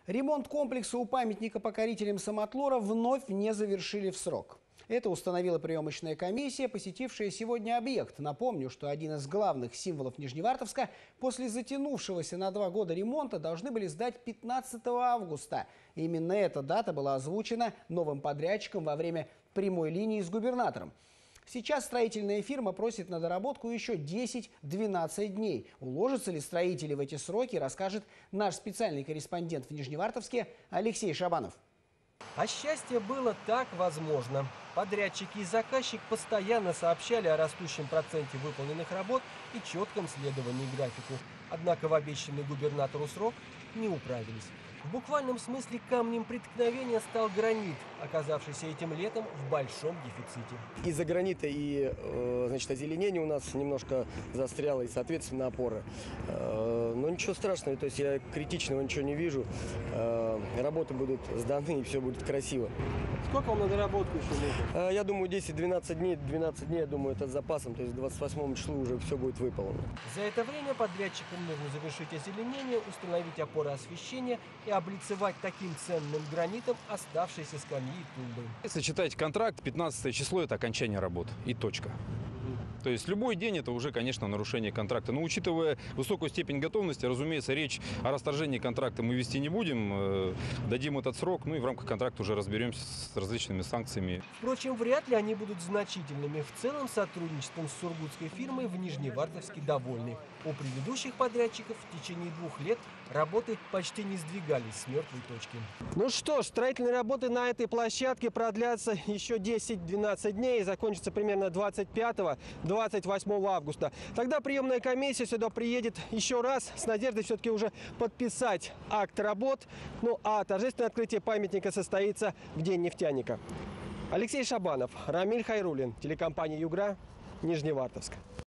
Ремонт комплекса у памятника покорителям Самотлора вновь не завершили в срок. Это установила приемочная комиссия, посетившая сегодня объект. Напомню, что один из главных символов Нижневартовска после затянувшегося на 2 года ремонта должны были сдать 15 августа. Именно эта дата была озвучена новым подрядчиком во время прямой линии с губернатором. Сейчас строительная фирма просит на доработку еще 10-12 дней. Уложатся ли строители в эти сроки, расскажет наш специальный корреспондент в Нижневартовске Алексей Шабанов. А счастье было так возможно. Подрядчики и заказчик постоянно сообщали о растущем проценте выполненных работ и четком следовании графику. Однако в обещанный губернатору срок не управились. В буквальном смысле камнем преткновения стал гранит, оказавшийся этим летом в большом дефиците. Из-за гранита и озеленение у нас немножко застряло, и, соответственно, опора. Но ничего страшного, то есть я критичного ничего не вижу. Работы будут сданы, и все будет красиво. Сколько вам на доработку еще нужно? Я думаю, 10-12 дней. 12 дней, я думаю, это с запасом, то есть к 28 числу уже все будет выполнено. За это время подрядчикам нужно завершить озеленение, установить опоры освещения и облицевать таким ценным гранитом оставшиеся скамьи и тумбы. Если читать контракт, 15 число – это окончание работ и точка. То есть любой день – это уже, конечно, нарушение контракта. Но учитывая высокую степень готовности, разумеется, речь о расторжении контракта мы вести не будем. Дадим этот срок, ну и в рамках контракта уже разберемся с различными санкциями. Впрочем, вряд ли они будут значительными. В целом, сотрудничеством с сургутской фирмой в Нижневартовске довольны. У предыдущих подрядчиков в течение 2 лет работы почти не сдвигались с мертвой точки. Ну что ж, строительные работы на этой площадке продлятся еще 10-12 дней и закончатся примерно 25-28 августа. Тогда приемная комиссия сюда приедет еще раз с надеждой все-таки уже подписать акт работ. Ну а торжественное открытие памятника состоится в День нефтяника. Алексей Шабанов, Рамиль Хайруллин, телекомпания «Югра», Нижневартовск.